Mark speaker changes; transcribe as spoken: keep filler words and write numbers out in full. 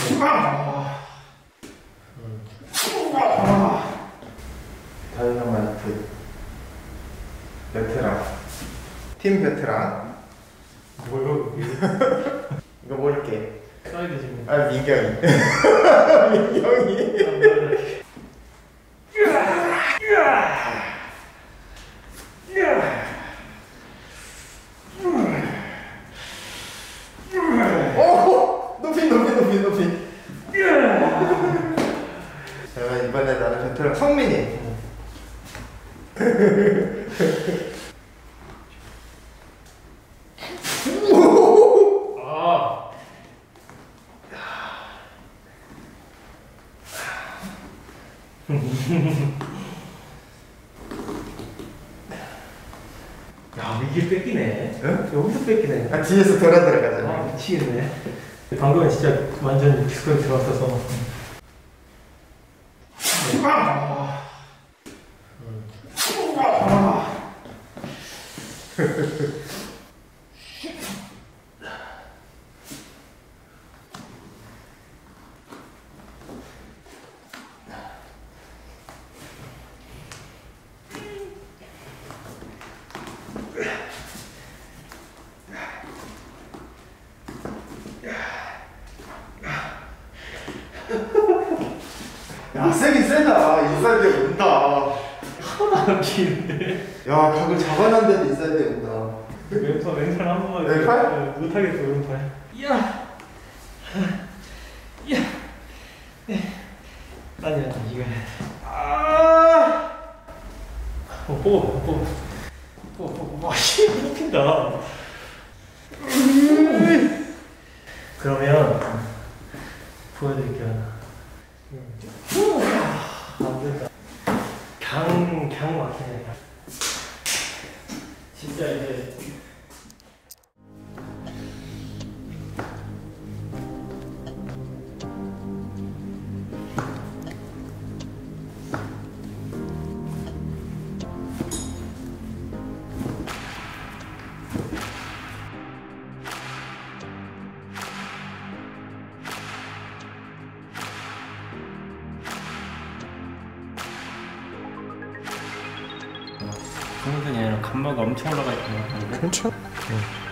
Speaker 1: 다이너마이트 베테랑 팀 베테랑
Speaker 2: 뭐요?
Speaker 1: 이거 모를게.
Speaker 2: 사이드 지금.
Speaker 1: 아 민경이. 민경이. 오 높이 높이 높이 높이. 자 이번에 나는 베테랑 성민이.
Speaker 2: 아. 야, 이게 뺏기네.
Speaker 1: 응?
Speaker 2: 여기서 뺏기네.
Speaker 1: 아 뒤에서 돌아 들어가자.
Speaker 2: 아, 미치겠네. 방금은 진짜 완전 깊숙하게 들어갔어서.
Speaker 1: 아. 야 세긴 세다. 인사이드에 온다.
Speaker 2: 하나도 안 끼는데.
Speaker 1: 야 각을 잡아놨는데도 인사이드에 온다.
Speaker 2: 왼손 왼손 한 번만.
Speaker 1: 왼팔?
Speaker 2: 못하겠어 왼팔. 이야. 이야. 아니야 이거. 아. 오호 오호. 오호 와씨 뽑힌다. 그러면 보여드릴게요. 안 된다. 강, 강 막히네. 진짜 이제. 동영상이 아니라 감마가 엄청 올라가 있던 것 같은데?
Speaker 1: 괜찮아.